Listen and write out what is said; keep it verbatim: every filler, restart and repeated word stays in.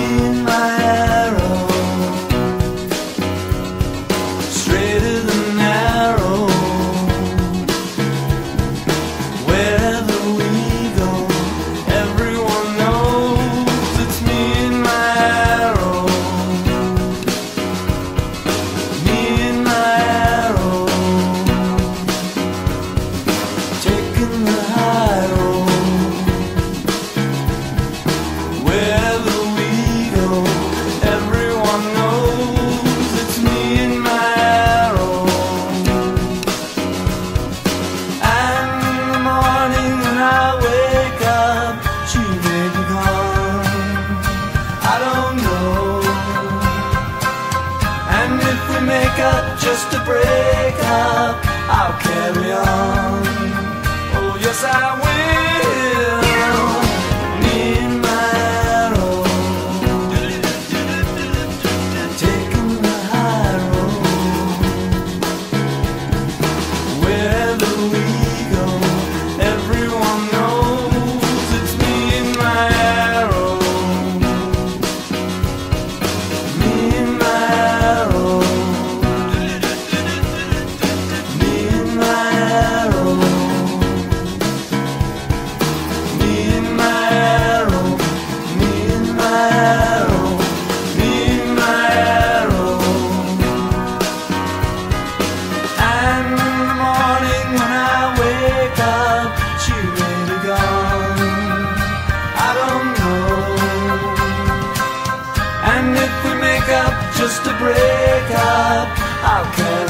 and my arrow, straighter than narrow. Wherever we go, everyone knows it's me and my arrow, me and my arrow, taking the high road. Wherever we go, everyone knows it's me and my arrow. And in the morning when I wake up, she may be gone, I don't know. And if we make up just to break up, I'll carry on. Oh yes I will. Me and my arrow, taking the high road. Wherever we go, everyone knows it's me and my arrow, me and my arrow, me and my arrow, me and my arrow, me and my arrow, me and my arrow. And in the morning when I wake up, she may be gone, I don't know. And if we make up just to break up, I'll carry